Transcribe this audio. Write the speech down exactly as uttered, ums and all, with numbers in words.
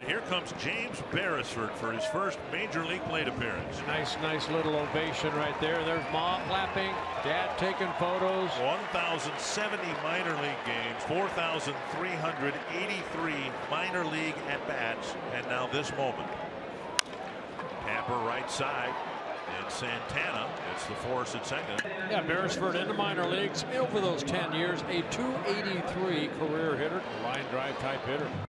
Here comes James Beresford for his first major league plate appearance. Nice, nice little ovation right there. There's Mom clapping, Dad taking photos. one thousand seventy minor league games, four thousand three hundred eighty-three minor league at bats, and now this moment. Tampa right side, and Santana. It's the force at second. Yeah, Beresford in the minor leagues over those ten years, a two eighty-three career hitter, line drive type hitter.